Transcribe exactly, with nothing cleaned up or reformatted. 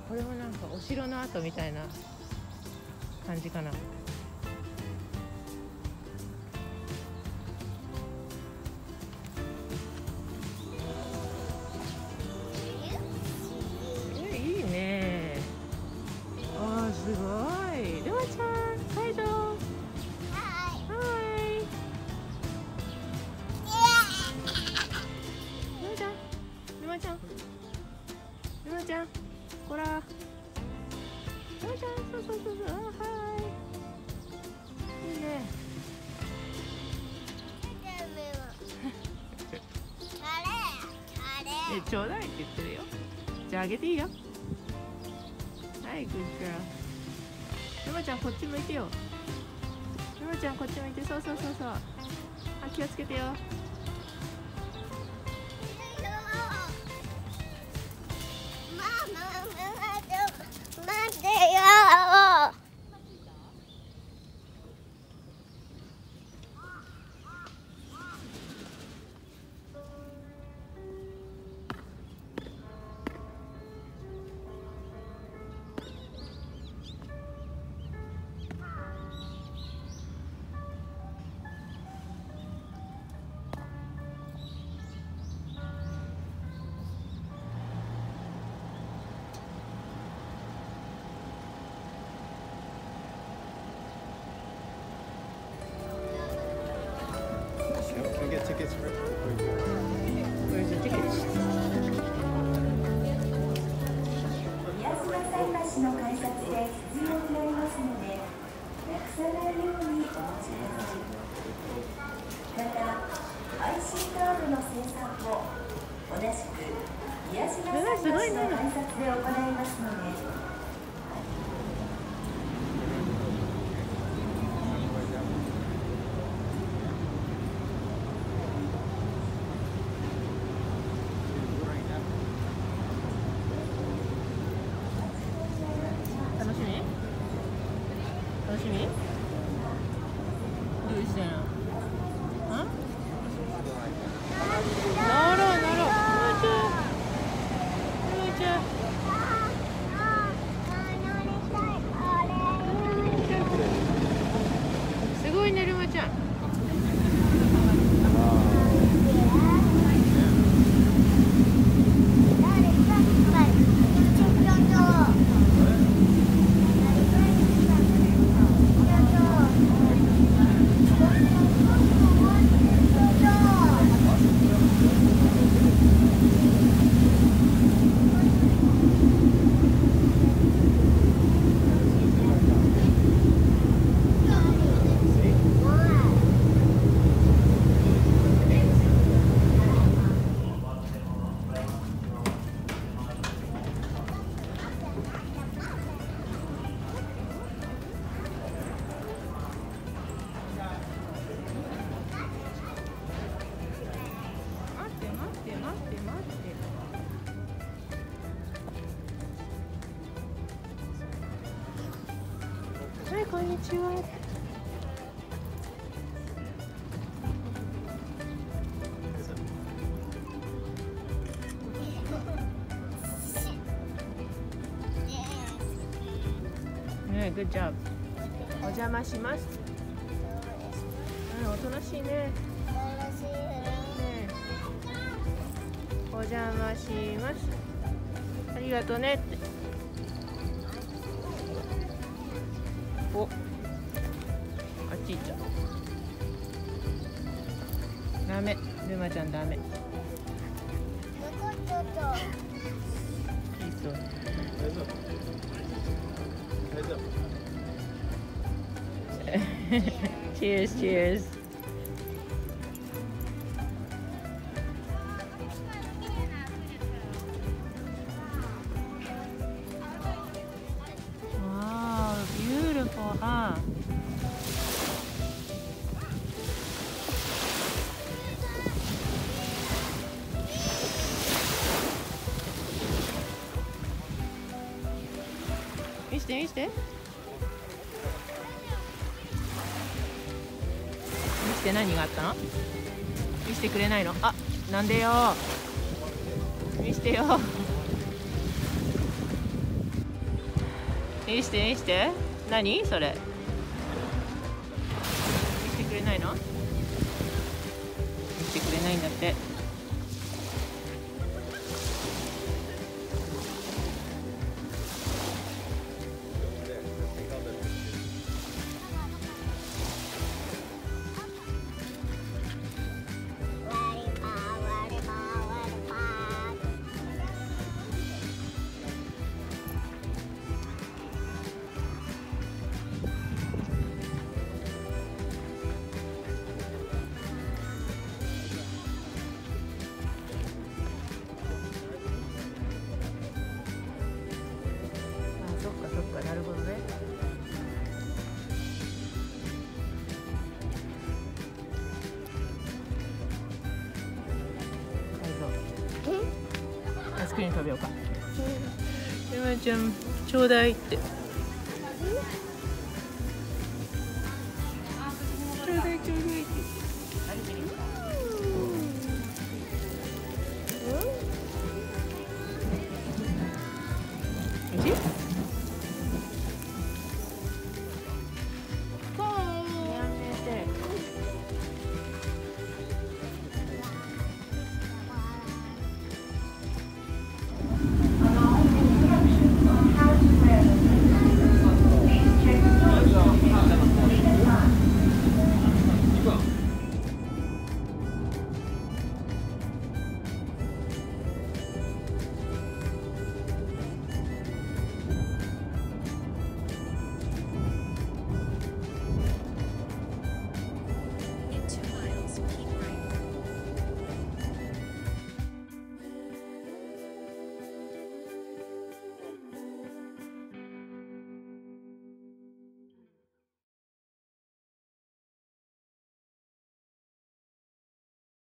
これもなんかお城の跡みたいな感じかな。え、いいね。あー、すごい。ルマちゃん、会場。はい。ルマちゃん、ルマちゃん、ルマちゃん、こら。ルマちゃん、そうそうそうそう、あ、はい。いいね。え、ちょうだいって言ってるよ。じゃああげていいよ。はい、グッドガール。ルマちゃんこっち向いてよ。ルマちゃんこっち向いて、そうそうそうそう。あ、気をつけてよ。 待ってよ。 Can we get tickets for Where's the tickets? 宮島桟橋の改札で必要になりますので、なくさないようにお持ちください。また、アイシー カードの精算も同じく宮島桟橋の改札で行いますので。 楽しみ？楽しみ？どうしてんの？ん？乗ろう乗ろう。ルマちゃん。ルマちゃん。すごいね、ルマちゃん。はい、こんにちは。ね、グッジョブ。お邪魔します。うん、おとなしいね。ね、お邪魔します。ありがとねって。お、あっち行っちゃう。ダメ、ルマちゃんダメ。いいそう。Cheers, cheers. Wow, beautiful, huh? 見して見して。見して、何があったの？見してくれないの？あ、なんでよ。見してよ。 見して見して。何それ。見してくれないの？見してくれないんだって。そっかそっか、なるほどね。アイスクリーム食べようか。ゆまちゃん、ちょうだいって。ちょうだいちょうだい。